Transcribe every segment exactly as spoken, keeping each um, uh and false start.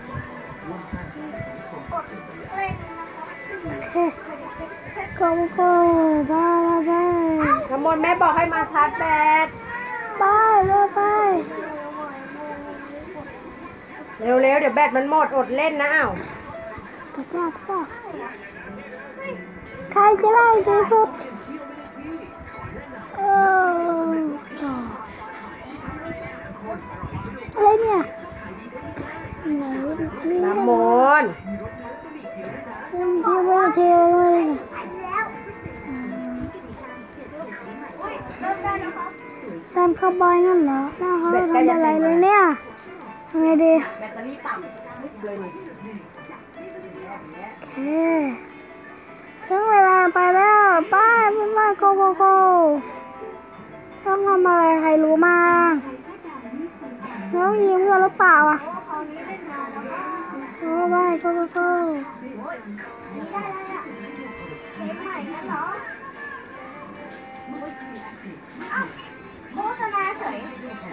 โอเคก็ก็ไปไปน้ำมนต์แม่บอกให้มาชาร์จแบตไปไปไปเร็วๆเดี๋ยวแบตมันหมดอดเล่นนะอ้าวตะกร้าตะกร้าใครจะไล่ที่สุดเอออะไรเนี่ยไหนดูทีน้ำมนต์ยังทีไม่ดูทีเลยตามเข้าบอยงั้นเหรอหน้าเขาไม่ทำอะไรเลยเนี่ยทำไงดีแบตเตอรี่ต่ำเลยนี่โอเคถึงเวลาไปแล้วไปไปไปโกโกโกต้องทำอะไรใครรู้มาน้องยิ้มกันหรือเปล่าอ่ะโอ้ไปโกโกโกโฆษณาเฉย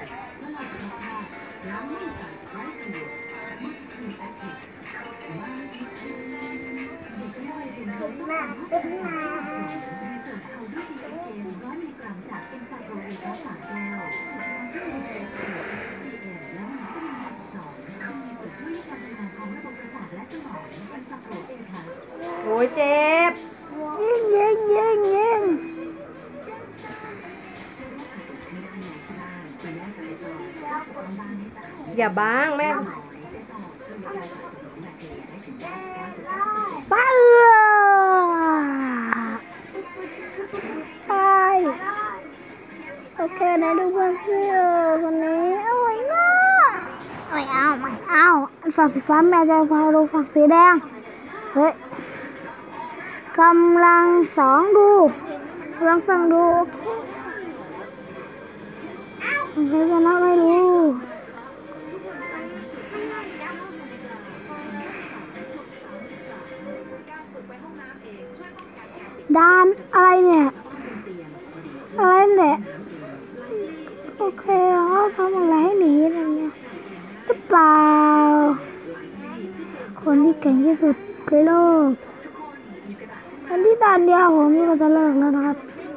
มาเป็นมาโอ้ยเจ็บยิงยิงยิงยิงอย่าบ้างแม่ไปไปโอเคนะดูเพื่อนเพื่อนคนนี้เอาไว้นะไม่เอาไม่เอาฝั่งสีฟ้าแม่จะพาดูฝั่งสีแดงเฮ้ยกำลังสองดูกำลังสองดูโอเคใครชนะไม่รู้ด้านอะไรเนี่ยอะไรเนี่ยโอเคเขาทำอะไรให้หนีอะไรเนี่ยหรือเปล่าคนที่เก่งที่สุดในโลกอันที่ด่านเดียวผมนี่ก็จะเลิกแล้วนะครับ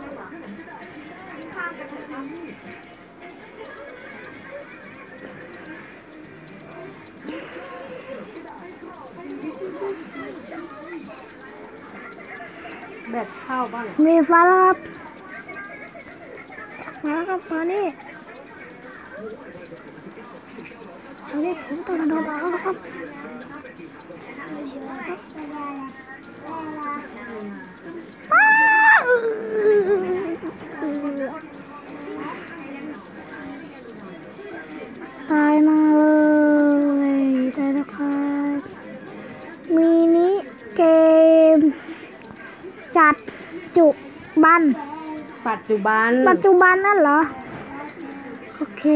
แบตเข้าบ้างมีฟ้าแล้วครับมาแล้วครับตอนนี้ตอนนี้ผมต้องโดนแล้วครับตายมาเลยตายแล้วครับมินิเกมจัดจุบันปัจจุบันปัจจุบันนั่นเหรอ โอเค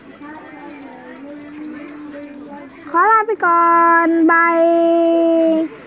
ขอลาไปก่อน บาย